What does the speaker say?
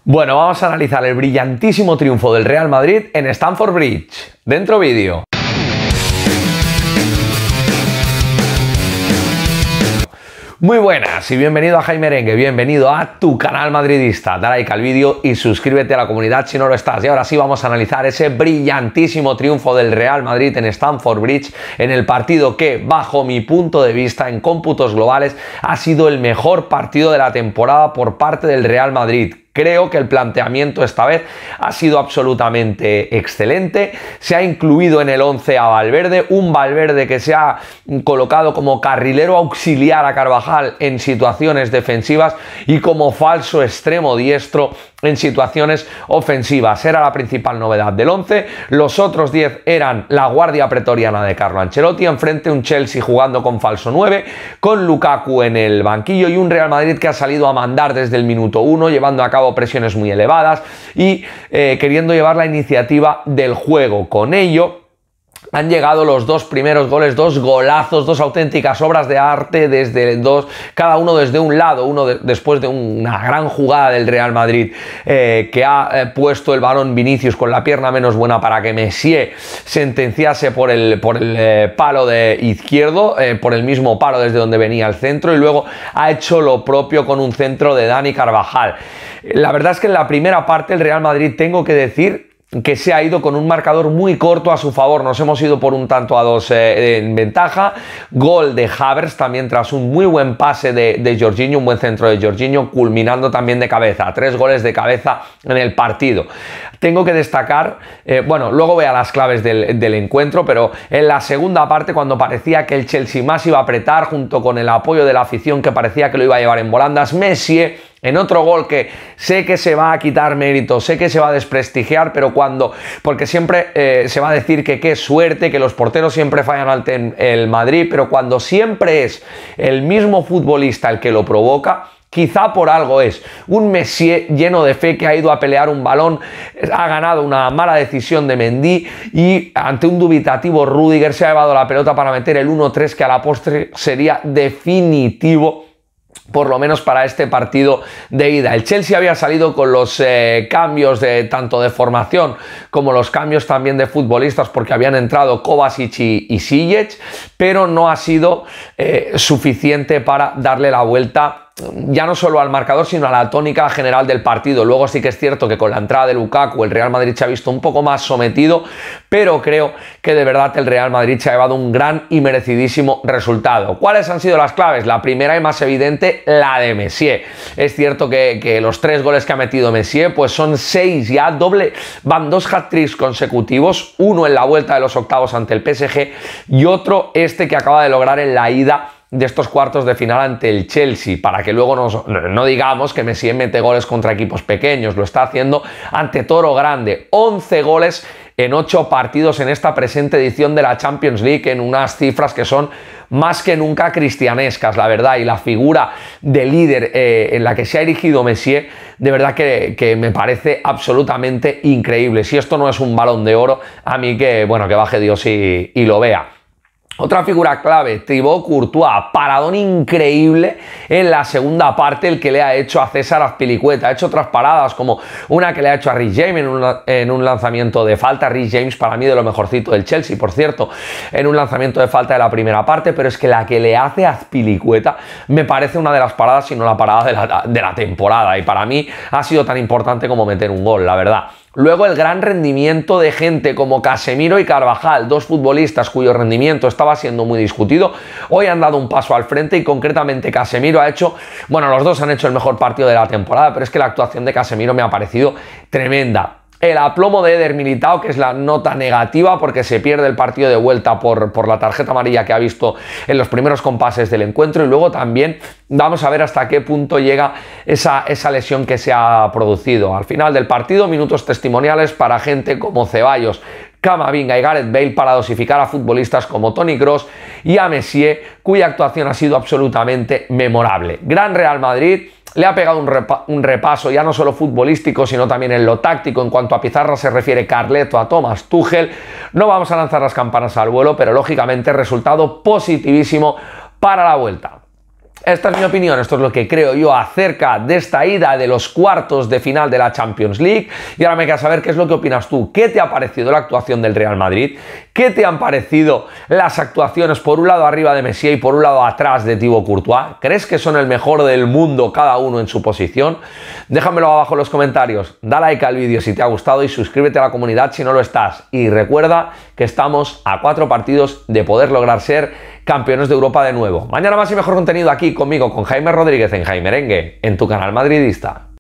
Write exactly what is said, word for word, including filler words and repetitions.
Bueno, vamos a analizar el brillantísimo triunfo del Real Madrid en Stamford Bridge. Dentro vídeo. Muy buenas y bienvenido a Jaime Merengue, bienvenido a tu canal madridista. Dale like al vídeo y suscríbete a la comunidad si no lo estás. Y ahora sí vamos a analizar ese brillantísimo triunfo del Real Madrid en Stamford Bridge en el partido que, bajo mi punto de vista, en cómputos globales, ha sido el mejor partido de la temporada por parte del Real Madrid. Creo que el planteamiento esta vez ha sido absolutamente excelente. Se ha incluido en el once a Valverde, un Valverde que se ha colocado como carrilero auxiliar a Carvajal en situaciones defensivas y como falso extremo diestro en situaciones ofensivas. Era la principal novedad del once. Los otros diez eran la guardia pretoriana de Carlo Ancelotti, enfrente un Chelsea jugando con falso nueve, con Lukaku en el banquillo y un Real Madrid que ha salido a mandar desde el minuto uno, llevando a cabo presiones muy elevadas y eh, queriendo llevar la iniciativa del juego. Con ello han llegado los dos primeros goles, dos golazos, dos auténticas obras de arte, desde dos, cada uno desde un lado, uno de, después de una gran jugada del Real Madrid eh, que ha eh, puesto el balón Vinicius con la pierna menos buena para que Messier sentenciase por el, por el eh, palo de izquierdo, eh, por el mismo palo desde donde venía el centro, y luego ha hecho lo propio con un centro de Dani Carvajal. La verdad es que en la primera parte el Real Madrid, tengo que decir que se ha ido con un marcador muy corto a su favor. Nos hemos ido por un tanto a dos eh, en ventaja. Gol de Havertz también tras un muy buen pase de, de Jorginho, un buen centro de Jorginho, culminando también de cabeza. Tres goles de cabeza en el partido. Tengo que destacar, eh, bueno, luego voy a las claves del, del encuentro, pero en la segunda parte, cuando parecía que el Chelsea más iba a apretar, junto con el apoyo de la afición que parecía que lo iba a llevar en volandas, Messier, en otro gol que sé que se va a quitar mérito, sé que se va a desprestigiar, pero cuando, porque siempre eh, se va a decir que qué suerte, que los porteros siempre fallan ante el Madrid, pero cuando siempre es el mismo futbolista el que lo provoca, quizá por algo es. Un Messier lleno de fe que ha ido a pelear un balón, ha ganado una mala decisión de Mendy y ante un dubitativo Rudiger se ha llevado la pelota para meter el uno tres que a la postre sería definitivo, por lo menos para este partido de ida. El Chelsea había salido con los eh, cambios de tanto de formación como los cambios también de futbolistas, porque habían entrado Kovacic y, y Ziyech, pero no ha sido eh, suficiente para darle la vuelta ya no solo al marcador, sino a la tónica general del partido. Luego sí que es cierto que con la entrada de Lukaku el Real Madrid se ha visto un poco más sometido, pero creo que de verdad el Real Madrid se ha llevado un gran y merecidísimo resultado. ¿Cuáles han sido las claves? La primera y más evidente, la de Messier. Es cierto que, que los tres goles que ha metido Messier pues son seis ya, doble, van dos hat-tricks consecutivos, uno en la vuelta de los octavos ante el P S G y otro este que acaba de lograr en la ida de estos cuartos de final ante el Chelsea, para que luego nos, no digamos que Messier mete goles contra equipos pequeños, lo está haciendo ante Toro Grande. once goles en ocho partidos en esta presente edición de la Champions League, en unas cifras que son más que nunca cristianescas, la verdad, y la figura de líder eh, en la que se ha erigido Messier, de verdad que, que me parece absolutamente increíble. Si esto no es un Balón de Oro, a mí que, bueno, que baje Dios y, y lo vea. Otra figura clave, Thibaut Courtois, paradón increíble en la segunda parte, el que le ha hecho a César Azpilicueta. Ha hecho otras paradas, como una que le ha hecho a Reece James en un, en un lanzamiento de falta. Reece James, para mí, de lo mejorcito del Chelsea, por cierto, en un lanzamiento de falta de la primera parte, pero es que la que le hace a Azpilicueta me parece una de las paradas, si no la parada de la, de la temporada, y para mí ha sido tan importante como meter un gol, la verdad. Luego el gran rendimiento de gente como Casemiro y Carvajal, dos futbolistas cuyo rendimiento estaba siendo muy discutido. Hoy han dado un paso al frente y concretamente Casemiro ha hecho, bueno, los dos han hecho el mejor partido de la temporada, pero es que la actuación de Casemiro me ha parecido tremenda. El aplomo de Eder Militao, que es la nota negativa porque se pierde el partido de vuelta por, por la tarjeta amarilla que ha visto en los primeros compases del encuentro, y luego también vamos a ver hasta qué punto llega esa, esa lesión que se ha producido. Al final del partido, minutos testimoniales para gente como Ceballos, Camavinga y Gareth Bale para dosificar a futbolistas como Toni Kroos y a Messier, cuya actuación ha sido absolutamente memorable. Gran Real Madrid. Le ha pegado un, repa un repaso ya no solo futbolístico, sino también en lo táctico. En cuanto a pizarra se refiere Carleto a Thomas Tuchel. No vamos a lanzar las campanas al vuelo, pero lógicamente resultado positivísimo para la vuelta. Esta es mi opinión, esto es lo que creo yo acerca de esta ida de los cuartos de final de la Champions League. Y ahora me queda saber qué es lo que opinas tú. ¿Qué te ha parecido la actuación del Real Madrid? ¿Qué te han parecido las actuaciones por un lado arriba de Messi y por un lado atrás de Thibaut Courtois? ¿Crees que son el mejor del mundo cada uno en su posición? Déjamelo abajo en los comentarios. Da like al vídeo si te ha gustado y suscríbete a la comunidad si no lo estás. Y recuerda que estamos a cuatro partidos de poder lograr ser campeones de Europa de nuevo. Mañana más y mejor contenido aquí conmigo, con Jaime Rodríguez en Jaime Merengue, en tu canal madridista.